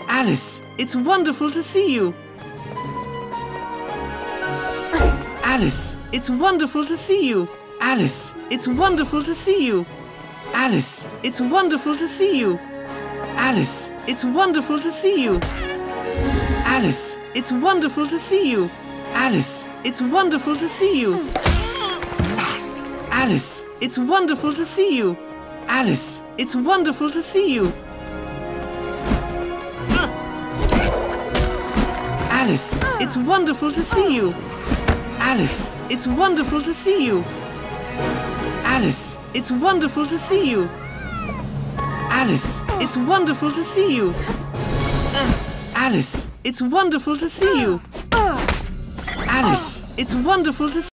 Alice, it's wonderful to see you. Alice, it's wonderful to see you. Alice, it's wonderful to see you. Alice, it's wonderful to see you. Alice, it's wonderful to see you. Alice, it's wonderful to see you. Alice, it's wonderful to see you. Fast. Alice, it's wonderful to see you. Alice, it's wonderful to see you. Alice, it's wonderful to see you. Alice, it's wonderful to see you. Alice, it's wonderful to see you. Alice, it's wonderful to see you. Alice, it's wonderful to see you. Alice, it's wonderful to see you.